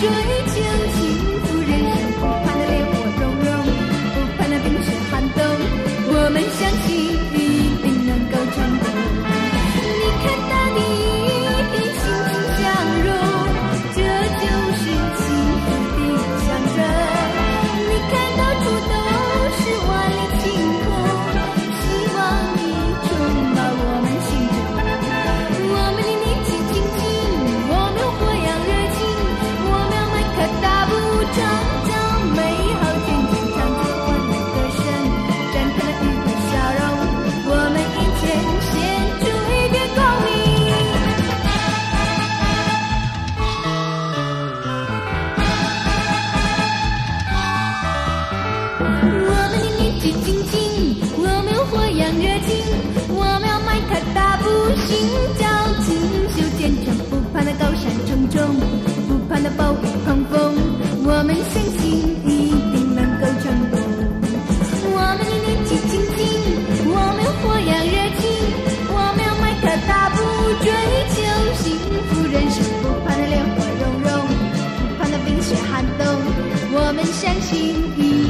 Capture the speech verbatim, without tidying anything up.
追求幸福人生，不怕那烈火融融，不怕那冰雪寒冬，我们相信一定能够成功。你看大地一片欣欣向荣，这就是幸福的象征。你看到处都是万里晴空，希望你充满我们心中。我们的年纪轻轻，我们火样热情，我们要迈开大步，创造美好前景，唱着欢乐歌声，展开了愉快笑容。我们眼前献出一片光明。我们的年纪轻轻，我们火样热情，我们要迈开大步，寻找锦绣前程，不怕那高山重重，不怕那暴雨狂风，我们相信一定能够成功。我们的年纪轻轻，我们火样热情，我们要迈开大步，追求幸福人生，不怕那烈火融融，不怕那冰雪寒冬，我们相信一